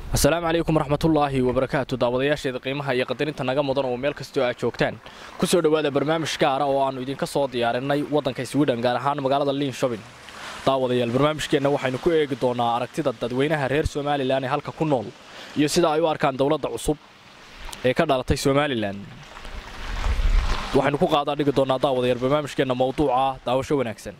السلام عليكم ورحمة الله وبركاته داودياشيda qiimaha iyo qadarinta naga mudan oo meel kasto aad joogtaan ku soo dhawaada barnaamij gaar ah oo aanu idin ka soo diyaarinay wadanka Sweden gaar ahaan magaalada Linköping daawadayaal barnaamijkeena waxaynu ku eegi doonaa aragtida dadweynaha reer Soomaaliland ee halka ku nool iyo sida ay u arkaan dawladda cusub ee ka dhalatay Soomaaliland waxaynu ku qaadaa dhigi doonaa daawadayaal barnaamijkeena mowduuca daawasho wanaagsan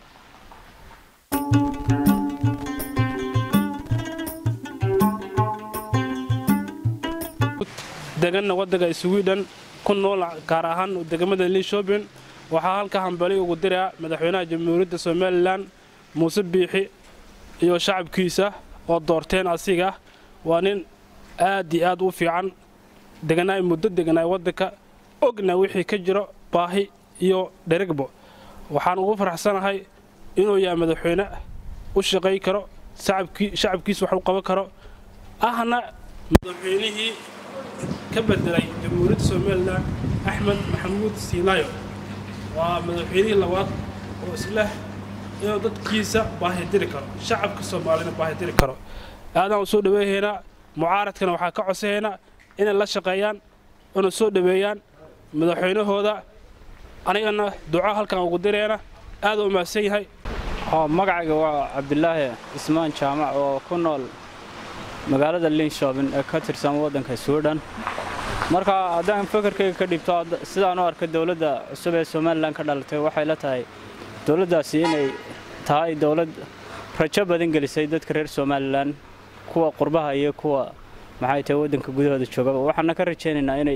deegaanka waddanka Sweden ku nool gaar ahaan deegaamada Linköping waxa halka hanbali ugu diraa madaxweynaha jamhuuriyadda Soomaaliland Muuse Biixi iyo shacabkiisa oo doorteen asiga waa nin aad iyo aad u fiican deegaanay muddo deegaanay waddanka ogna wixii ka jiro baahi iyo dherigbo waxaan ugu faraxsanahay inuu yahay madaxweyne u shaqeey karo shacabkiisa wax u qaban karo ahna madaxweynihii كبدلي جمهورية سوماليلاند أحمد محمود سينايو ومدحوينه لواد وإسله إنه ضد كيسة باهدري كرو شعب كسومالينا باهدري كرو هذا وسود هنا معارض كانوا حكوا عسينا إن الله شقيان إنه سود بيان مدحوينه هذا أنا دعاء هل كانوا قدرينا هذا ما سيهاي مقعد عبد الله اسمان جامع وكنول magaalada Linköping ee ka tirsan wadanka Sweden marka hadaan fikirkayga ka dhibto sidaan u arko dawladda cusub ee Soomaaliland ka dhalatay waxay la tahay dawladdaasi inay tahay dawlad rajo badan gelisay dadka reer Soomaaliland kuwa qurbaha iyo kuwa maxay tahay wadanka gudahooda jooga waxaan ka rajaynaynaa inay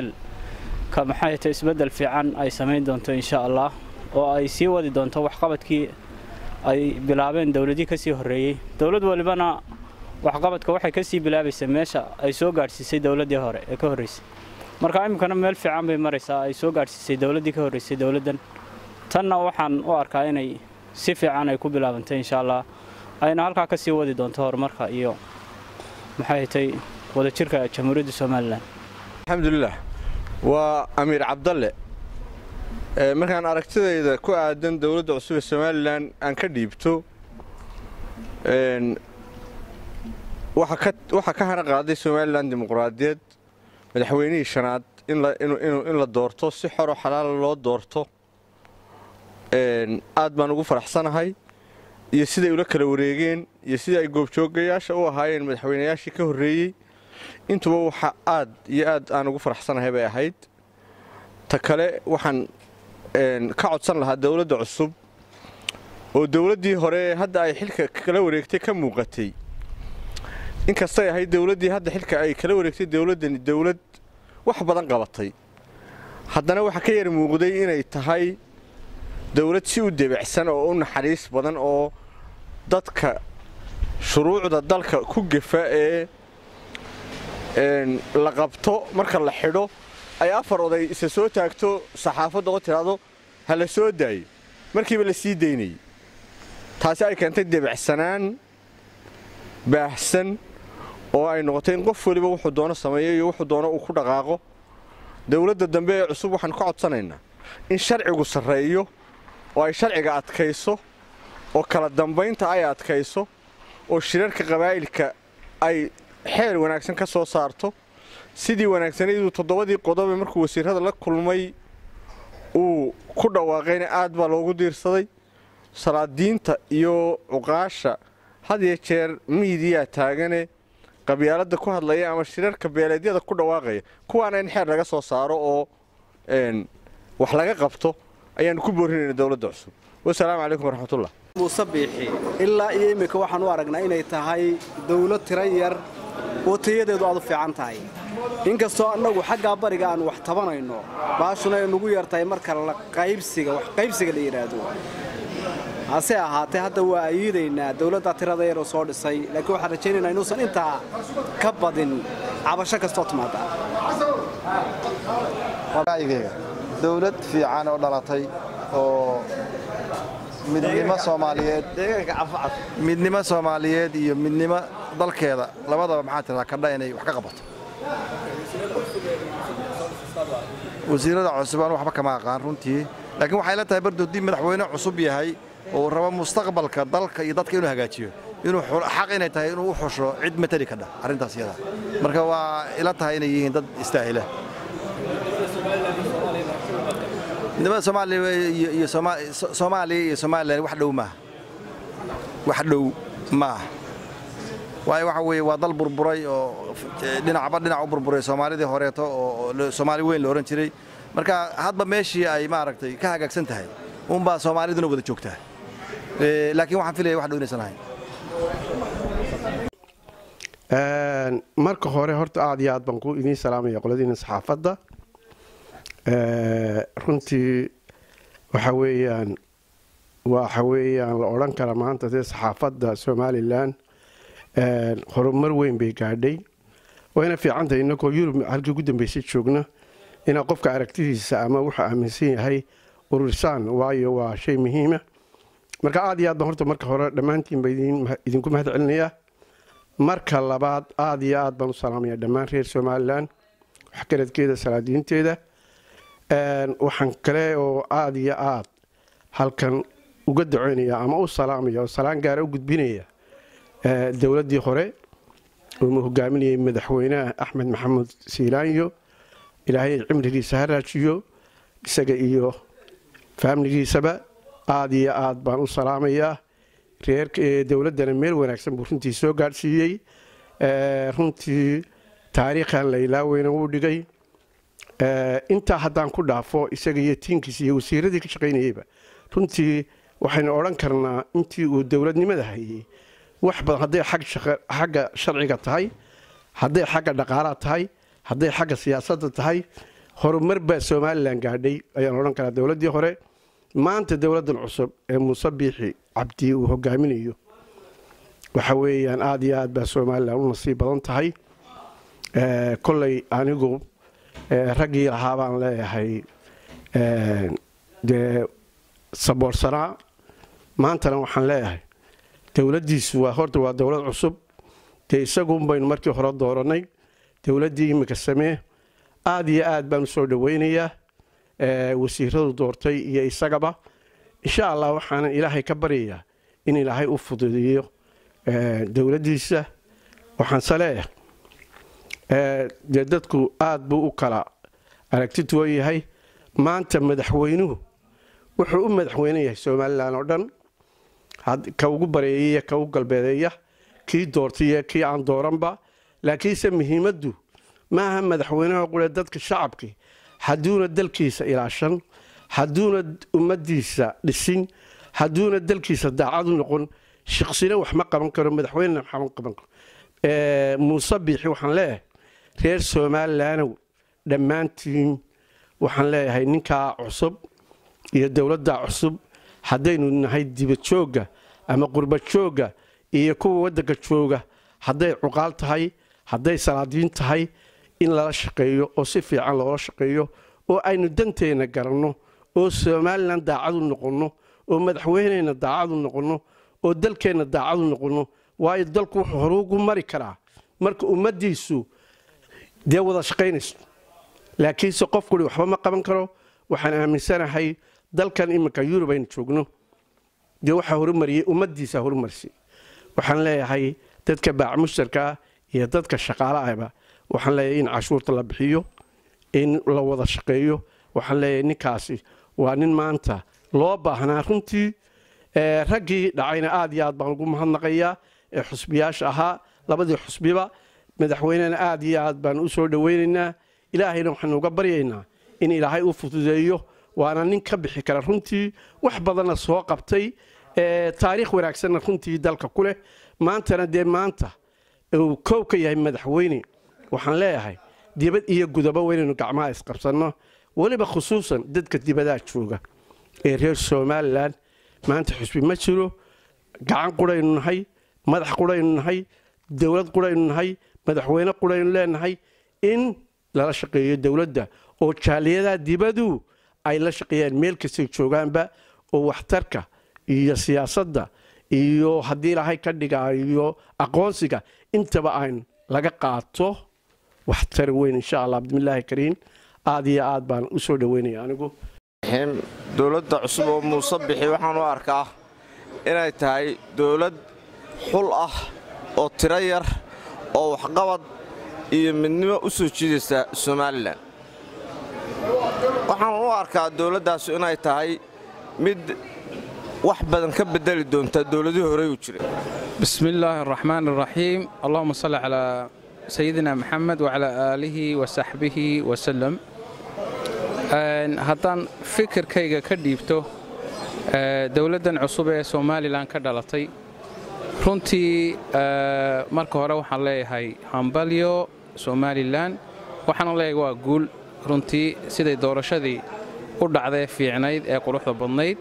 isbedel fiican ay sameyn doonto insha Allah oo ay sii wadi doonto wax qabadkii ay bilaabeen dawladii ka sii horeeyay dawlad walibana waxqabadka waxay ka sii bilaabaysaa meesha ay soo gaarsiisay dawladii hore ee ka horeysay marka imkana meel fiican bay maraysaa ay soo gaarsiisay dawladii ka horeysay dawladan tanna waxaan u arkaa inay si fiican ay ku bilaabantay insha Allah ayna halka ka sii wadi doonto horumarka iyo maxay tahay wada jirka jamhuuriyadda Soomaaliland alxamdulillah waa Amiir Cabdalle markaan aragtidayda ku aadan dawladda cusub ee Soomaaliland aan ka dhiibto waxa ka hana qaaday Soomaaliland dimuqraadiyad madaxweynihii shanaad in la doorto si xor oo xalaal loo doorto aad baan ugu faraxsanahay iyo sida ay ula kala wareegeen iyo sida ay goobjoogayaasha u ahaayeen madaxweynayaashii ka horeeyay intuba waxa aad iyo aad aan ugu faraxsanahay bay ahayd ta kale waxaan ka codsan lahaa dawladda cusub oo dawladdii hore hadda ay xilka kala wareegtay ka muuqatay inkasta ay ahayd dawladdii hadda xilka ay kala wareegtay dawladani dawlad wax badan qabatay haddana waxa ka yar muuqday inay tahay dawlad si u debacsan oo u naxariis badan oo dadka shuruucda dalka ku gafa ee la qabto marka la xidho ay afar oday isa soo taagto saxaafadda oo tiraado hala soo daayo markiiba la sii deynay taasi ay keentay debacsanaan baahsan oo ay noqotay in qof waliba wuxuu doono sameeyo iyo wuxuu doono uu ku dhaqaaqo dawladda dambe ee cusub waxaan ka codsanaynaa in sharcigu sareeyo oo ay sharciga adkayso oo kala dambeynta ay adkayso oo shirarka qabaa'ilka ay xeer wanaagsan ka soo saarto sidii wanaagsaneedu toddobadii qodob ee markuu wasiirada la kulmay uu ku dhawaaqayna aad baa loogu diirsaday salaadiinta iyo cuqaasha had iyo jeer miidiya taagane qabyaaladda ku hadlaya ama shirarka beeleedyada ku dhawaaqaya kuwaana in xeer laga soo saaro oo wax laga qabto ayaan ku boorinaynaa dawladda cusub wassalaamu calaykum waraxmatullah Muuse Biixi ilaa iyo imika waxaan u aragnaa inay tahay dawlad tiro yar oo tayadeedu aad u fiican tahay inkastoo annagu xagga bariga aan wax tabanayno baashuna ay nagu yartahay marka la qaybsiga la yiraahdo hase ahaatee hadda waa ayiideynaa dawladda tirada yar oo soo dhisay laakiin waxaan rajaynaynaa inuusan intaa ka badin cabasho kastoo timaada dawlad fiican oo dhalatay oo midnimo Soomaaliyeed iyo midnimo dalkeeda labadaba maxaa tirada ka dhaynay wax ka qabato wasiirada cusub aan waxba kama aqaan runtii laakiin waxay la tahay bardoodii madaxweyne cusub yahay oo raba mustaqbalka dalka iyo dadka inuu hagaajiyo inuu xaq inay tahay inuu u xusho cid matali ka dhah arrintaas iyada marka waa ila tahay inay yihiin dad istaahila midnimada Soomaaliya iyo Soomaaliland wax dhow maaha waxa weeye waa dal burburay oo dhinac u burburay Soomaalidii horeeto oo Soomaali weyn la oran jiray marka hadba meeshii ay maaragtay ka hagaagsan tahay baa Soomaaliduna wada joogtaa laakiin waxaan filayaa wax dhownaysan ahayn marka hore horta aad iyo aad baan ku idin salaamaya qoladiina saxaafadda runtii waxa weeyaan la oran kara maanta saxaafadda Somaliland horumar weyn bay gaadhay wayna fiican tahay inagoo Yurub halkii ugu dambeysay joogna in qofka aragtidiisa ama waxa aaminsan yahay urursaan waayo waa shay muhiim ah marka aad iyo aad baan horta marka hore dhamaantiin baan idinku mahad celinayaa marka labaad aad iyo aad baan u salaamayaa dhammaan reer Somaliland wax karadkeeda salaadiinteeda waxaan kale oo aad iyo aad halkan uga duceynaya ama u salaamaya oo salaan gaar ah u gudbinaya dawladdii hore oo hogaaminayay madaxweynaha Axmed Maxamed Siilaanyo ilaahay cimrigiisa ha raajiyo isaga iyo family-giisaba aad iyo aad baan u salaamayaa reerka dawladdana meel wanaagsan buu runtii soo gaarsiiyay runtii taariikhan la ilaaweyna uu dhigay inta haddaan ku dhaafo isaga iyo tiinkiisa iyo wasiiradii ka shaqaynayayba runtii waxaynu odhan karnaa intii uu dawladnimada hayay wax badan hadday xagga sharciga tahay hadday xagga dhaqaalaha tahay hadday xagga siyaasadda tahay horumar baa Somaliland gaadhay ayaan odhan karaa dawladdii hore maanta dawladdan cusub ee Muuse Biixi Cabdi uu hogaaminayo waxa weeyaan aad iyo aad baa Somaliland u nasiib badan tahay kolley anigu raggii lahaa baan leeyahay saboorsanaa maantana waxaan leeyahay dawladdiisu horta waa dawlad cusub isaguun baynu markii hore dooranay dawladdii imika samee aad iyo aad baan u soo dhaweynayaa wasiiradu doortay iyo isagaba insha Allah waxaan ilaahay ka baryayaa in ilaahay u fududeeyo dawladdiisa waxaan saleeyahay dadku aad buu u kala aragtidu yahay maanta madaxweynuhu wuxuu u madaxweynayaa Somaliland oo dhan ka ugu bareeyay ka ugu galbeedeeya kii doortay kii aan dooranba laakiinse muhiimaddu maaha madaxweynaha qole dadka shacabka haduuna dalkiisa ilaashan haduuna ummadiisa dhisin haduuna dalkiisa daacad u noqon shakhsina wax ma qaban karo madaxweynaha wax ma qaban karo Muuse Biixi waxaan leeyahay reer Somaliland dhammaantiin waxaan leeyahay ninka cusub iyo dawladda cusub haddaynu nahay dibad jooga ama qurba jooga iyo kuwa waddanka jooga hadday cuqaal tahay hadday salaadiin tahay in la shaqeeyo oo si fiican loola shaqeeyo oo aynu danteena garanno oo Somaliland daacad u noqono oo madaxweynaheena daacad u noqono oo dalkeena daacad u noqono waayo dalku wuxuu hore ugu mari karaa marka ummadiisu dee wada shaqeynayso laakiinse qofku waxba ma qaban karo waxaan aaminsanahay dalkan imika Yurub aynu joogno dee waxa horumariyay ummadiisa horumarsay waxaan leeyahay dadka baac mushtarka iyo dadka shaqaalaha waxaan leeyahay in cashuurta la bixiyo in la wada shaqeeyo waxaan leeyahay ninkaasi waa nin maanta loo baahnaa runtii raggii dhacayna aad iyo aad baan ugu mahadnaqayaa xusbiyaasha ahaa labadii xusbiba madaxweynena aad iyo aad baan u soo dhaweynaynaa ilaahayna waxaan uga baryaynaa in ilaahay u fududeeyo waana nin ka bixi kara runtii wax badanna soo qabtay taariikh wanaagsanna runtii dalka ku leh maantana dee maanta uu koow ka yahay madaxweyne waxaan leeyahay dibad iyo gudaba weynaynu gacmaha isqabsanno weliba khusuusan dadka dibadaha jooga ee reer Somaliland maanta xusbi ma jiro gacan quraynu nahay madax quraynu nahay dawlad quraynu nahay madaxweyne quraynu leenahay in lala shaqeeyo dawladda oo jaaliyada dibadu ay la shaqeeyaan meel kasta joogaanba oo waxtarka iyo siyaasadda iyo haddii ilaahay ka dhigayo aqoonsiga intaba aan laga qaato waxtar weyn insha Allah bismillaahi kariim aad iyo aad baan u soo dhaweynaya anigu dawladda cusub oo Muuse Biixi waxaan u arkaa inay tahay dawlad xul ah oo tiro yar oo waxqabad iyo midnimo u soo jiidaysa Soomaaliland waxaan u arkaa dawladdaas inay tahay mid wax badan ka bedeli doonta dawladihii hore u jiray bismillaahi raxmaani raxiim allahumma salli calaa sayidina maxamed wacalaa aalihi wasaxbihi wasallam haddaan fikirkayga ka dhiibto dawladdan cusub ee Somaliland ka dhalatay runtii marka hore waxaan leeyahay hambalyo Somaliland waxaan leeyahay waa guul runtii siday doorashadii u dhacday fiicnayd ee quruxda badnayd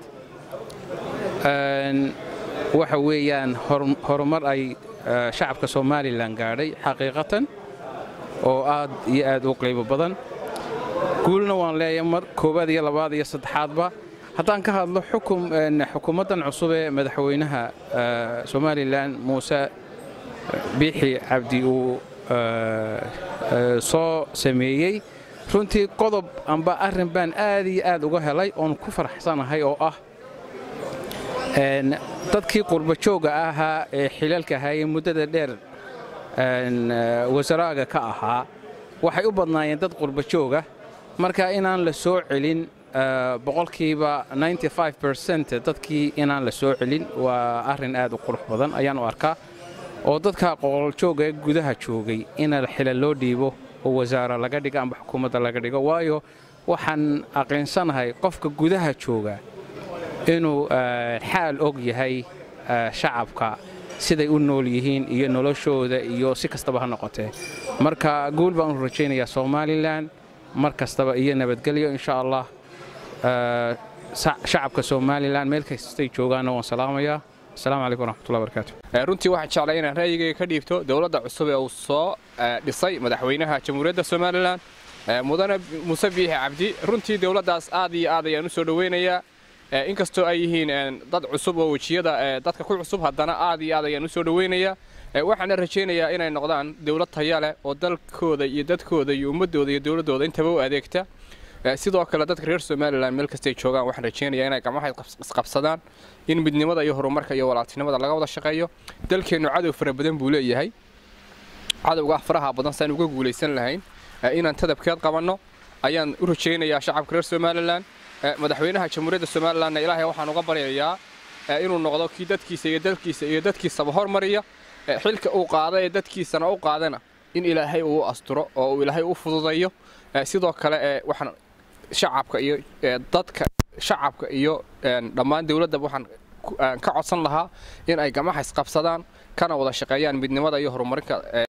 waxa weeyaan horumar ay shacabka Somaliland gaadhay xaqiiqatan oo aad iyo aad u qiimo badan guulna waan leeyahay mar koobaad iyo labaad iyo saddexaadba haddaan ka hadlo xukuumaddan cusub ee madaxweynaha Somaliland Muuse Biixi Cabdi uu soo sameeyey runtii qodob amba arrin baan aad iyo aad uga helay oon ku faraxsanahay oo ah dadkii qurba jooga ahaa ee xilalka hayay muddada dheer wasaraaga ka ahaa waxay u badnaayeen dad qurba jooga marka inaan la soo celin boqolkiiba 95% dadkii inaan la soo celin waa arrin aad u qurux badan ayaan u arkaa oo dadka qol jooga ee gudaha joogay in xilal loo dhiibo oo wasaaro laga dhigo amba xukuumadda laga dhigo waayo waxaan aqoonsanahay qofka gudaha jooga inuu xaal og yahay shacabka siday u nool yihiin iyo noloshooda iyo si kastaba ha noqotee marka guul baan u rajaynayaa Somaliland mar kastaba iyo nabadgelyo insha Allah shacabka Somaliland meel kastay joogaan waan salaamayaa السلام عليكم ورحمة الله وبركاته. runtii waxaan jeclaa inaan raayigayga ka dhiibto dawladda cusub ee uu soo dhisay madaxweynaha Jamhuuriyadda Somaliland mudane Muuse Biixi Cabdi runtii dawladdaas aad iyo aad ayaan u soo dhaweynayaa inkastoo ay yihiin dad cusub oo wajiyada dadka ku cusub haddana aad iyo aad ayaan u soo dhaweynayaa waxaan rajaynayaa inay noqdaan dawlad tayo leh oo dalkooda iyo dadkooda iyo ummadooda iyo dawladooda intaba u adeegta sidoo kale dadka reer Somaliland meel kasta ay joogaan waxaan rajaynayaa inay gacmaha isqabsadaan in midnimada iyo horumarka iyo walaaltinimada laga wada shaqeeyo dalkeenu cadow fara badan buu leeyahay cadowga faraha badan san uga guuleysan lahayn inaan tadabkeed qabanno ayaan u rajaynayaa shacabka reer Somaliland madaxweynaha Jamhuuriyadda Somaliland ilaahay waxaan uga baryayaa inuu noqdo kii dadkiisa iyo dalkiisaba hormariya xilka uu qaaday ee dadkiisana u qaadana in ilaahay uu asturo oo uu ilaahay u fududeeyo sidoo kale waxaan shacabka iyo dadka shacabka iyo dhammaan dawladda waxaan ka codsan lahaa in ay gacmaha isqabsadaan kana wada shaqeeyaan midnimada iyo horumarka